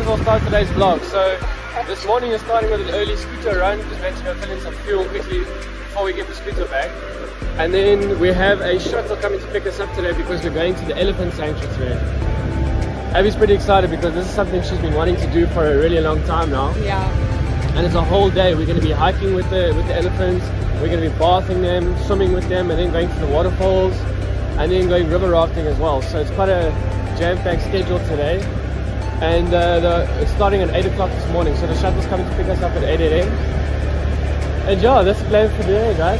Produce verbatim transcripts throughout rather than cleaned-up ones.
might as well start today's vlog. So this morning we're starting with an early scooter run. Just meant to go fill in some fuel quickly before we get the scooter back. And then we have a shuttle coming to pick us up today because we're going to the elephant sanctuary today. Abby's pretty excited because this is something she's been wanting to do for a really long time now. Yeah. And it's a whole day. We're going to be hiking with the with the elephants. We're going to be bathing them, swimming with them, and then going to the waterfalls, and then going river rafting as well. So it's quite a jam-packed schedule today. And uh, the, it's starting at eight o'clock this morning. So the shuttle's coming to pick us up at eight A M And yeah, that's the plan for today, guys.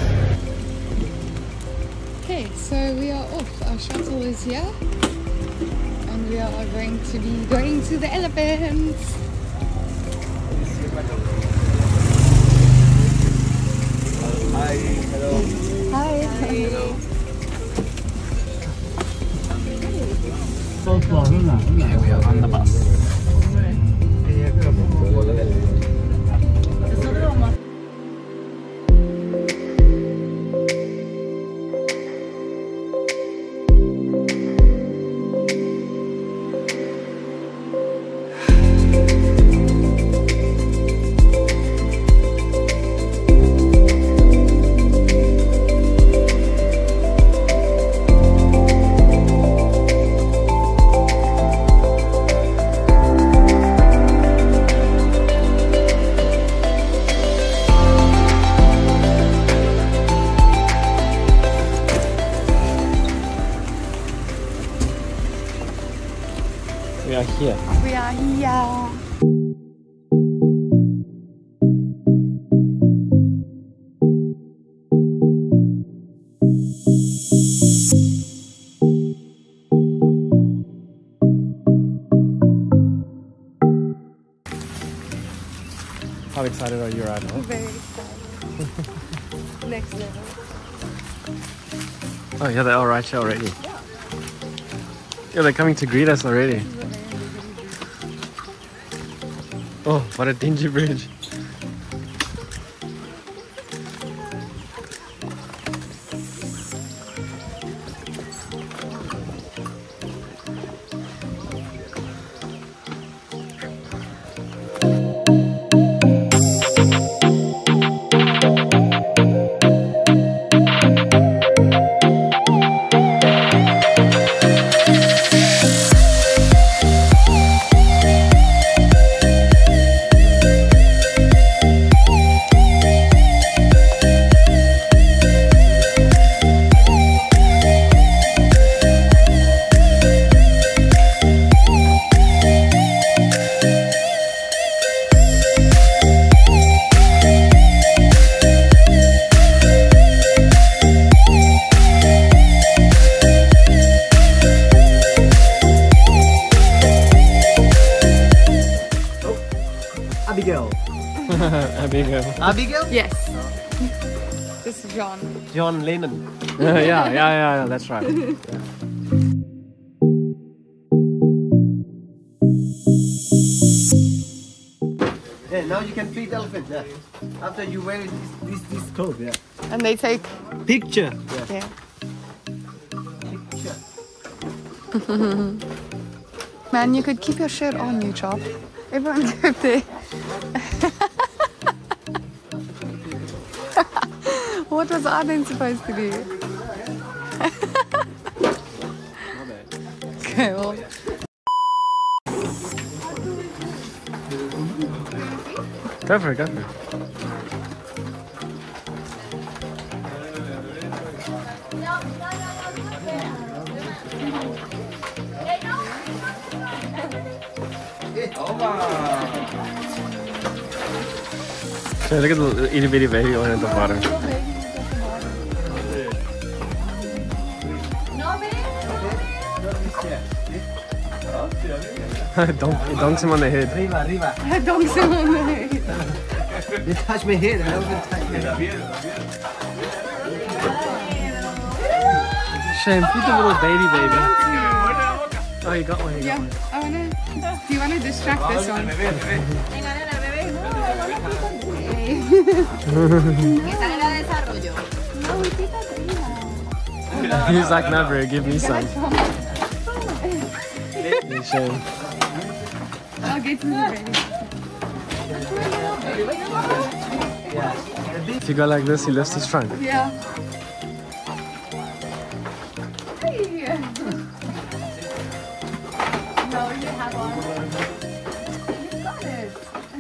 Okay, so we are off. Our shuttle is here. And we are going to be going to the elephants. Hi, hello. Hi. Hello. Okay, we are on the bus. We are here. We are here. How excited are you right now? Very excited. Next level. Oh yeah, they're all right here already. Yeah. Yeah, they're coming to greet us already. Oh, what a dingy bridge. Abigail. Abigail. Abigail? Yes. This is John. John Lennon. yeah, yeah, yeah, yeah, that's right. Yeah. Yeah, now you can feed elephant. Yeah. After you wear this this this coat. Yeah. And they take Picture. Yeah. yeah. Picture. Man, you could keep your shirt on, you chop. Everyone's up there. What was I then supposed to do? Okay, well. Go for it, go for it. So look at the itty bitty baby one at the bottom. Don't dunks him on the head. Riva, Riva. Don't sit on the head. You touch my head. I don't even touch my head. Shame, feed the little baby baby. Oh, you got one, you got Yeah, one. I wanna. Do you wanna distract this one? He's like, no, bro, give me some. Shame. I'll get to the baby. If you go like this, he lifts his trunk. Yeah. Hey. No, you have one. You got it.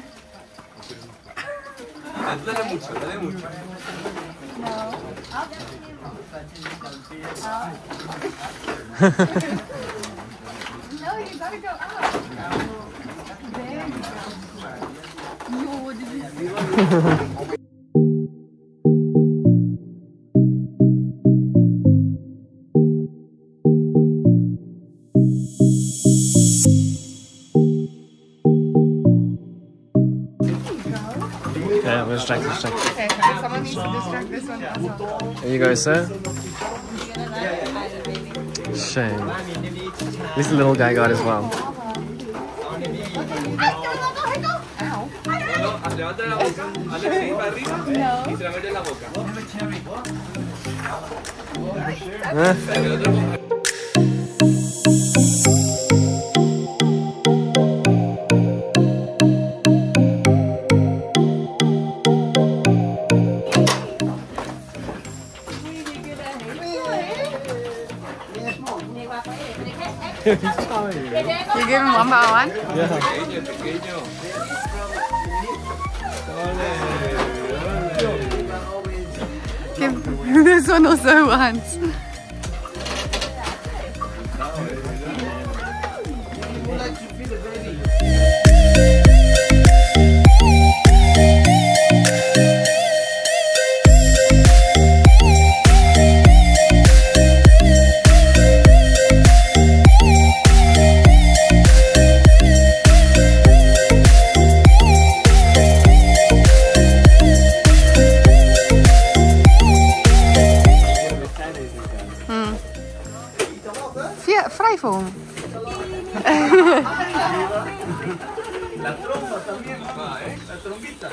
Dale mucho, dale mucho. No. Up. Out. No, you gotta go up. There you go. No, did you see? Yeah, we'll distract, distract. Okay, someone needs to distract this one also. There you go, sir. Shame. At least the little guy got as well. Levanta la boca. Alex, ahí para arriba. Y se la mete en la boca. You give him one by one? Yeah. Pequeño, pequeño. Give this one also once. Vrij voor hem. La trompa también va, ¿eh? La trompita.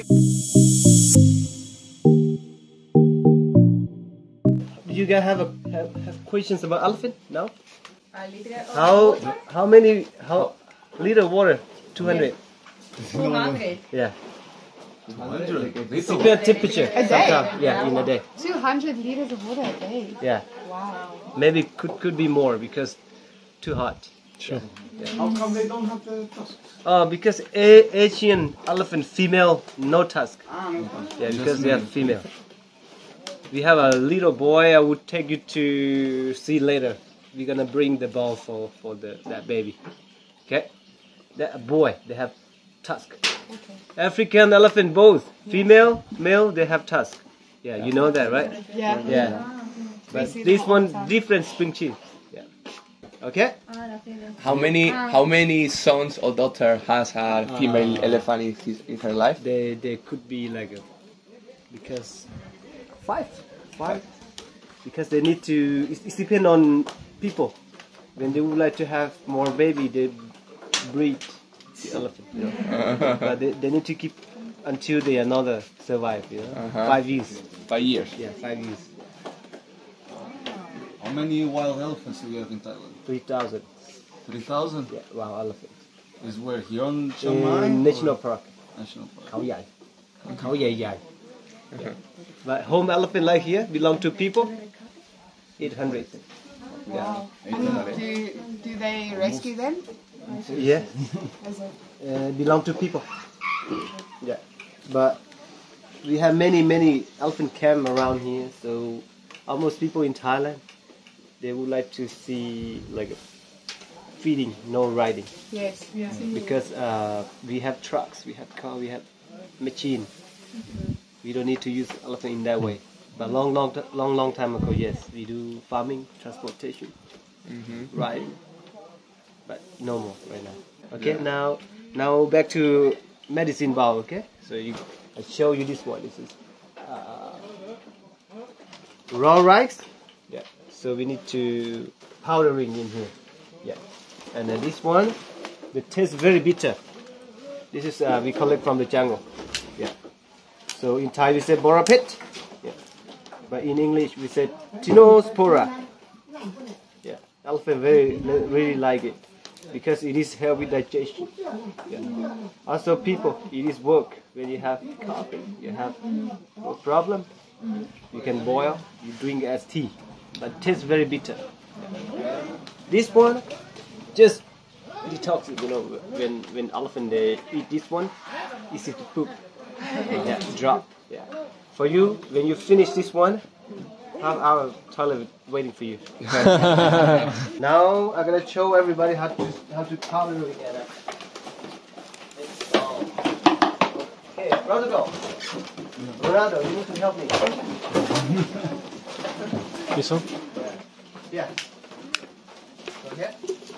Do you guys have, a, have, have questions about elephant now? How how many how liter water? Two hundred. two hundred. Yeah. Secret temperature. A day? Sometimes. Yeah, in a day. two hundred liters of water a day. Yeah. Wow. Maybe could could be more because too hot. Sure. How come they don't have the tusk? Uh, because a Asian elephant female no tusk. Ah, no tusk. Yeah, because they are female. We have a little boy. I would take you to see later. We're gonna bring the ball for for the that baby. Okay, that boy they have tusk. Okay. African elephant both female male they have tusk. Yeah, you know that, right? Yeah. Yeah. But see this that all one the time. different spring chief. Yeah. Okay. How many how many sons or daughter has a female elephant in, his, in her life? They they could be like a, because five five because they need to. It, it depends on people. When they would like to have more baby, they breed the elephant. You know? But they, they need to keep until they another survive. You know, Uh-huh. five years. Five years. Yeah, five years. How many wild elephants do we have in Thailand? Three thousand. three thousand? Yeah, wow, elephants. Is where? Here on Chiang Mai? In or National Park. National Park. Khao Yai. Khao Yai Yai. But home elephant like here belong to people. eight hundred. Wow. eight And hundred. do, do they rescue them? Yeah. Is it? Uh, belong to people. Yeah. But we have many, many elephant camp around here. So almost people in Thailand, they would like to see like feeding, no riding. Yes. Yeah. Because uh, we have trucks, we have car, we have machine. We don't need to use elephant in that way. But long, long, t- long, long time ago, yes, we do farming, transportation, riding. But no more right now. Okay, now, now back to medicine bowl. Okay, so you, I show you this one. This is uh, raw rice. Yeah. So we need to powdering in here. Yeah. And then this one, the taste very bitter. This is uh, we collect from the jungle. Yeah. So in Thai we say borapet. Yeah. But in English we say tinospora. Yeah. Elephant very really like it. because it is help with digestion. Yeah. Also, people, it is work when you have coffee, you have no problem. You can boil, you drink as tea, but it tastes very bitter. This one, just detox it. You know, when when elephant they eat this one, easy to poop. Yeah, drop. Yeah. For you, when you finish this one, have our toilet waiting for you. Now I'm gonna show everybody how to how to color together. Okay, Ronaldo. Ronaldo, you need to help me. This one? Yeah. Okay.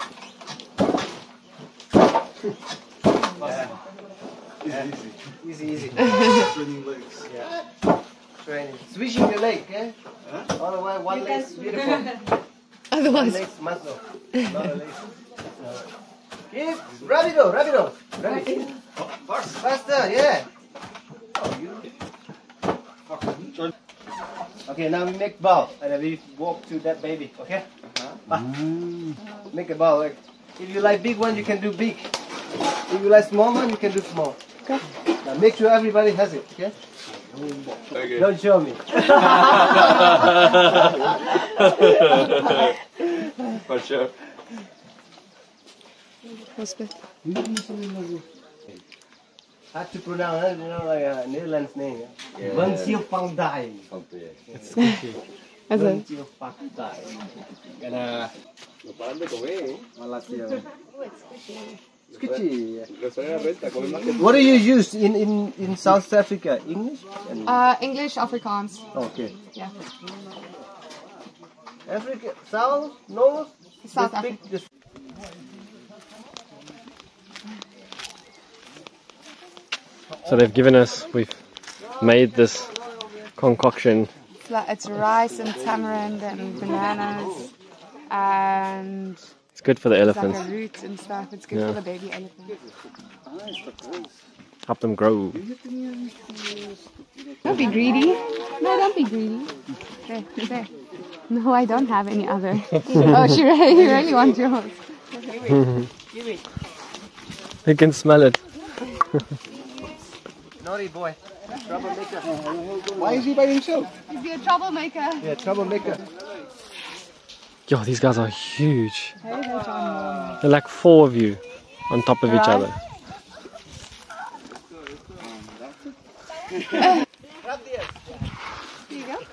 Yeah. Easy, easy. Easy, easy. Training legs. Yeah. Training. Switching the leg, okay? Huh? Otherwise, one leg is beautiful. One Otherwise, leg muscle. Not a leg. Keep. Rapido, rapido. Rapido. Faster. Faster, yeah. Oh, you. Okay, now we make ball and then we walk to that baby, okay? Uh-huh. Mm. Make a ball. Like, if you like big one, you can do big. If you like small one, you can do small. Okay? Now make sure everybody has it, okay? Okay. Don't show me. For sure. Hard to pronounce, you know, like a Netherlands name. Yeah. Vân Chiêu Phang Dai. It's Scoochie. Vân Chiêu Phang Dai. Gana. What do you use in, in, in South Africa? English? And uh, English, Afrikaans. okay. Yeah. Africa, South, North? South They speak Africa. this- So they've given us, we've made this concoction. It's, like, it's rice and tamarind and bananas and It's good for the it's like elephants. a root and stuff. It's good Yeah. for the baby elephant. Help them grow. Don't be greedy. No, don't be greedy. There, there. No, I don't have any other. Oh, she really, you really want yours. You can smell it. Naughty boy. Troublemaker. Why is he by himself? Is he a troublemaker? Yeah, troublemaker. Yo, these guys are huge. Hey, they're John. They're like four of you on top of each Right. other. Here you go.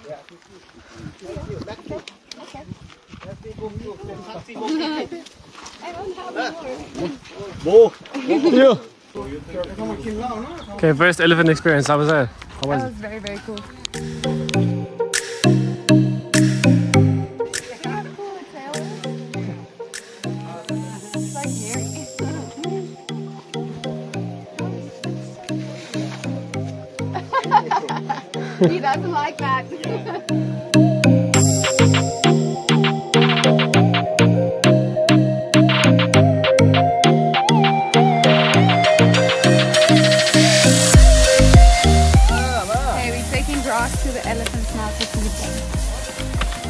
I don't have more. Okay, first elephant experience. How was that? How was That it? was very, very cool. He doesn't like that. Okay, we're taking grass to the elephants now to feed them.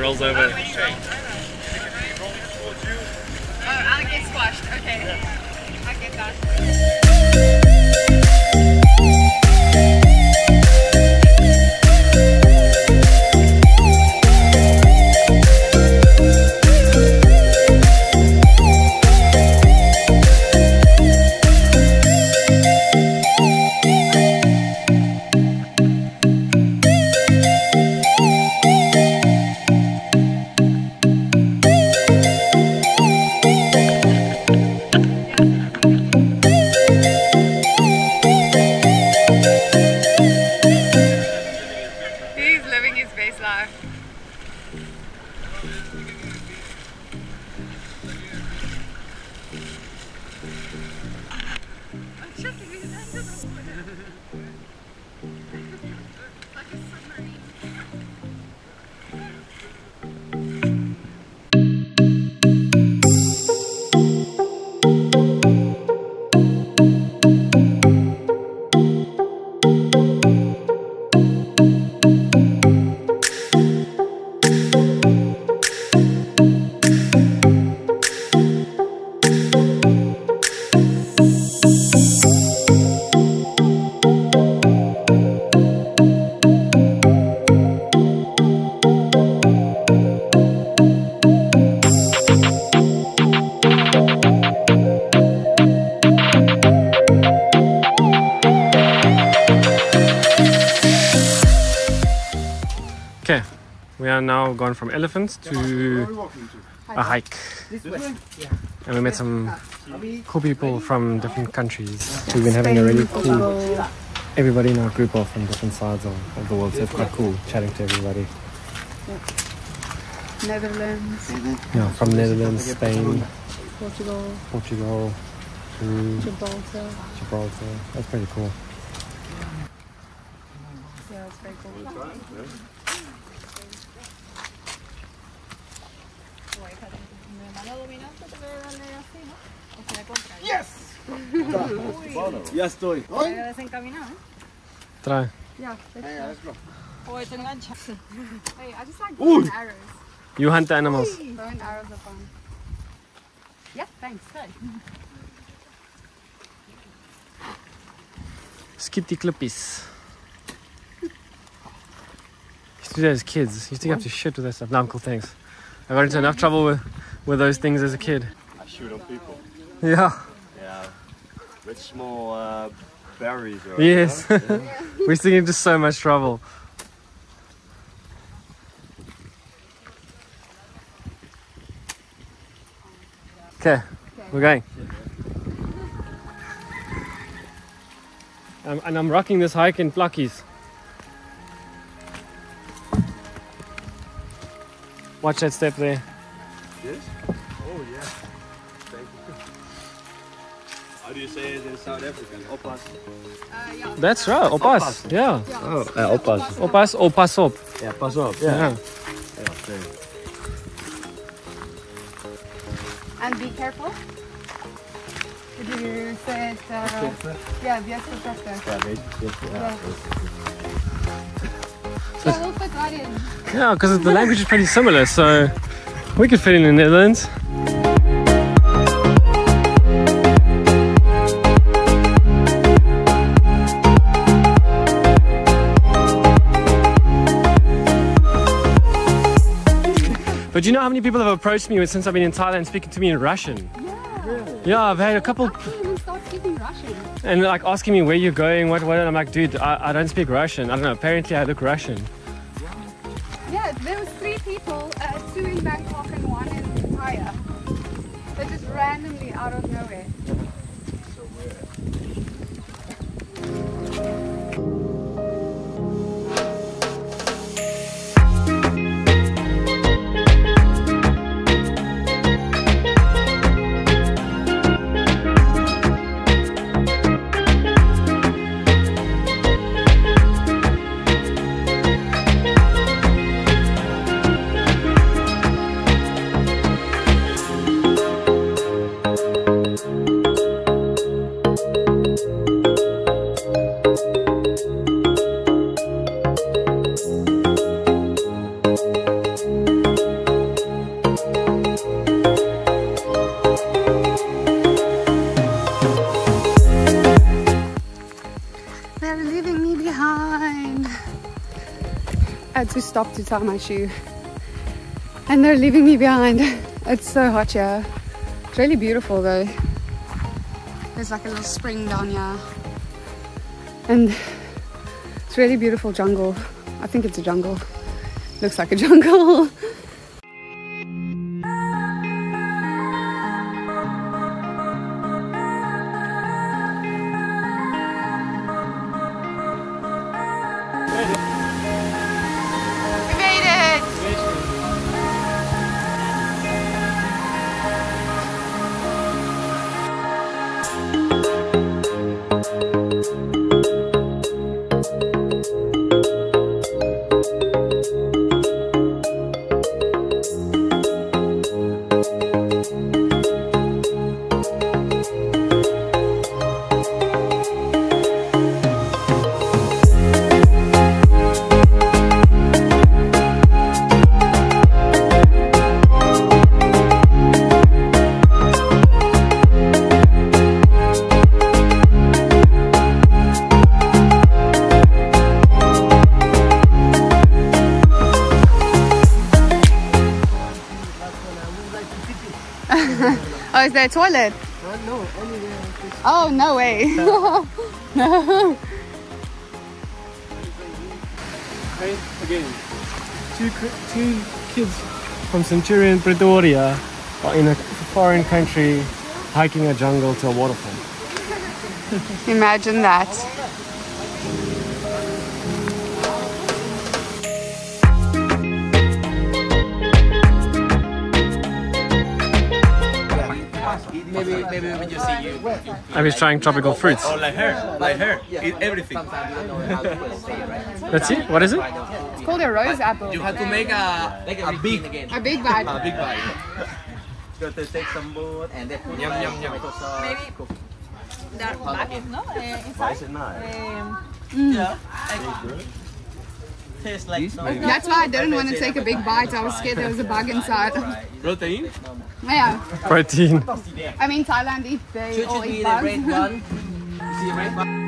rolls over. Oh, I'll get squashed. Okay. I'll get that. Okay, we are now gone from elephants to a hike. And we met some cool people from different countries. We've been having a really cool... Everybody in our group are from different sides of, of the world, so it's quite cool chatting to everybody. Netherlands. Yeah, from Netherlands, Spain, Portugal. Portugal, Peru, Gibraltar. Gibraltar. That's pretty cool. Yeah, it's very cool. Yes! Ya estoy. Try. Yeah, let's go. Hey, I just like Ooh. throwing arrows. You hunt the animals. Throwing arrows are fun. Yeah, thanks. Skip die clippies. Used to do that as kids. Used to get up to shit with that stuff. No, cool, thanks. I got into enough trouble with, with those things as a kid. I shoot on people. Yeah. Yeah. With small uh, berries. Or, Yes. you know? Yeah. We used to get into so much trouble. Okay, we're going. Um, and I'm rocking this hike in flakkies. Watch that step there. This? Oh yeah. Thank you. How do you say it in South African? Oppas. Uh, yeah. That's right, oppas. Yeah. Oh, uh, oppas. Oppas or pas op. Yeah, pas op. Yeah. Yeah. Yeah, okay. And be careful. Did you say it? Uh, yeah, be protected. Ja, weet je. Ja. So we'll fit right in. Yeah, because the language is pretty similar, so we could fit in the Netherlands. But you know how many people have approached me since I've been in Thailand speaking to me in Russian? Yeah. Yeah, I've had a couple, How can you even start speaking Russian? and like asking me where you're going, what, what, and I'm like, dude, I, I don't speak Russian. I don't know, apparently I look Russian. Yeah, there was three people, uh, two in Bangkok and one in Pattaya. They're just randomly out of nowhere. had to stop to tie my shoe. And they're leaving me behind. It's so hot here. It's really beautiful though. There's like a little spring down here. And it's really beautiful jungle. I think it's a jungle. Looks like a jungle. Oh, is there a toilet? Uh, no, anywhere. Oh, no way. No. Okay, again. Two, two kids from Centurion, Pretoria are in a foreign country hiking a jungle to a waterfall. Imagine that. Maybe, maybe when you see you. I was trying tropical fruits. Oh, like her, like her, eat everything. Let's see, what is it? It's called a rose apple. You have to make a, a big, A big bite. a big bite. Got to take some wood and then Yum, yum, yum. Maybe that back, no? Uh, inside. Mm. Yeah. Tastes like snow. That's why I didn't want to take a big bite. I was scared there was a bug inside. protein. Yeah. Protein. I mean, Thailand eat, they Should all be eat the bugs. red one. See the red one?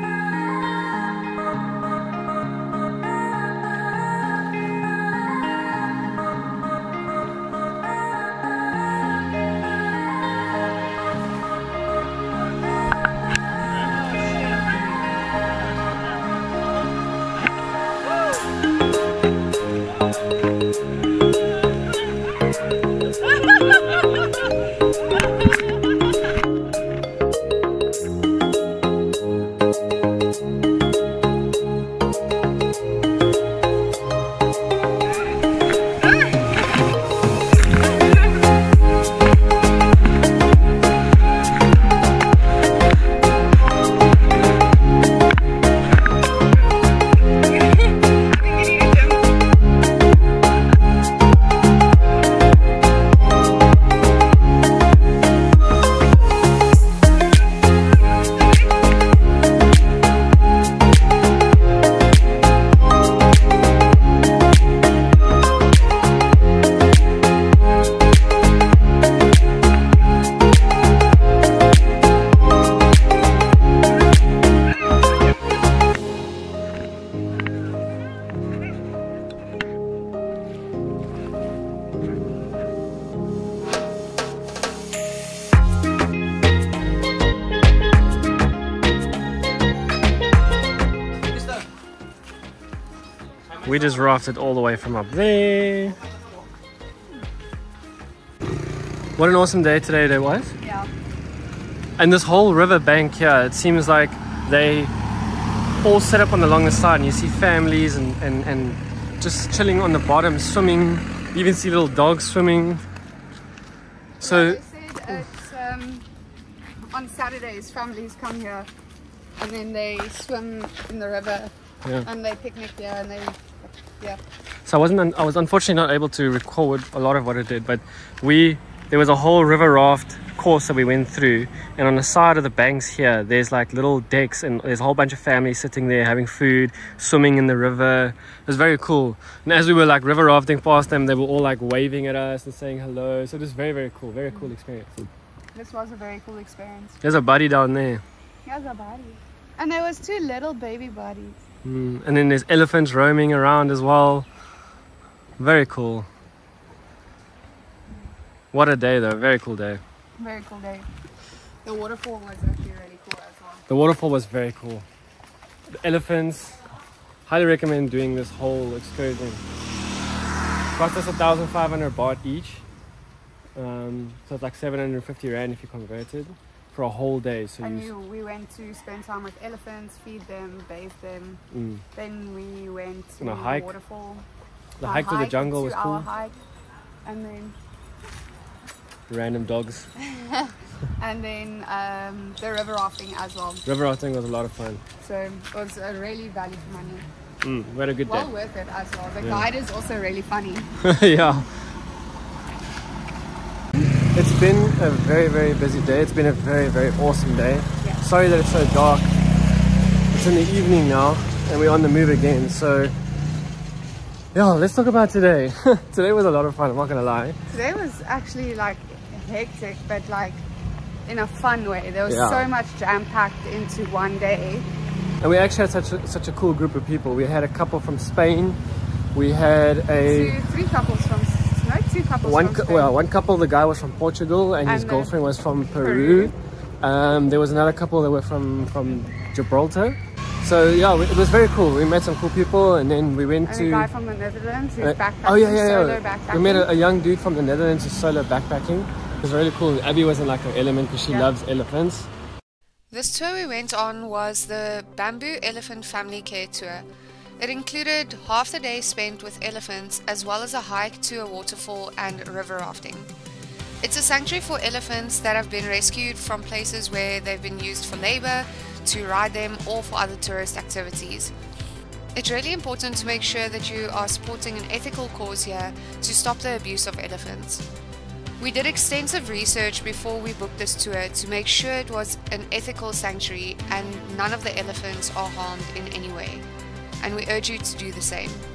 We just rafted all the way from up there. What an awesome day today there was. Yeah. And this whole river bank here, it seems like they all set up on along the side, and you see families and, and, and just chilling on the bottom, swimming. You even see little dogs swimming. So They said it's, um, on Saturdays, families come here and then they swim in the river yeah. and they picnic here and they, yeah. So I wasn't. I was unfortunately not able to record a lot of what I did, but we there was a whole river raft course that we went through, and on the side of the banks here, there's like little decks, and there's a whole bunch of families sitting there having food, swimming in the river. It was very cool. And as we were like river rafting past them, they were all like waving at us and saying hello. So it was very very cool. Very cool experience. This was a very cool experience. There's a buddy down there. Here's a body. And there was two little baby bodies. Mm. And then there's elephants roaming around as well. Very cool. What a day though, very cool day. Very cool day. The waterfall was actually really cool as well. The waterfall was very cool. The elephants, highly recommend doing this whole excursion. Cost us a thousand five hundred baht each. Um, so it's like seven hundred fifty rand if you convert it for a whole day. So And you, you, we went to spend time with elephants, feed them, bathe them. mm, Then we went to On a the hike. waterfall. the Our hike to the jungle two was hour cool. hike. And then Random dogs. and then um, the river rafting as well. River rafting was a lot of fun. So it was a really value for money. Mm, we had a good Well day. worth it as well. The Yeah. guide is also really funny. Yeah. It's been a very, very busy day. It's been a very, very awesome day. Yeah. Sorry that it's so dark. It's in the evening now and we're on the move again. So, yeah, let's talk about today. Today was a lot of fun, I'm not gonna lie. Today was actually like hectic, but like in a fun way. There was Yeah. so much jam-packed into one day. And we actually had such a, such a cool group of people. We had a couple from Spain. We had a... Two, three couples from, no, two couples One, from cou- Spain. well, one couple, the guy was from Portugal and, his And the- girlfriend was from Peru. Peru. Um, there was another couple that were from, from Gibraltar. So yeah, it was very cool. We met some cool people and then we went and to... a guy from the Netherlands who's uh, backpacking, oh yeah, yeah, solo yeah. backpacking. We met a, a young dude from the Netherlands who's solo backpacking. It was really cool. Abby was in like her element because she Yeah. loves elephants. This tour we went on was the Bamboo Elephant Family Care Tour. It included half the day spent with elephants as well as a hike to a waterfall and river rafting. It's a sanctuary for elephants that have been rescued from places where they've been used for labor, to ride them, or for other tourist activities. It's really important to make sure that you are supporting an ethical cause here to stop the abuse of elephants. We did extensive research before we booked this tour to make sure it was an ethical sanctuary and none of the elephants are harmed in any way. And we urge you to do the same.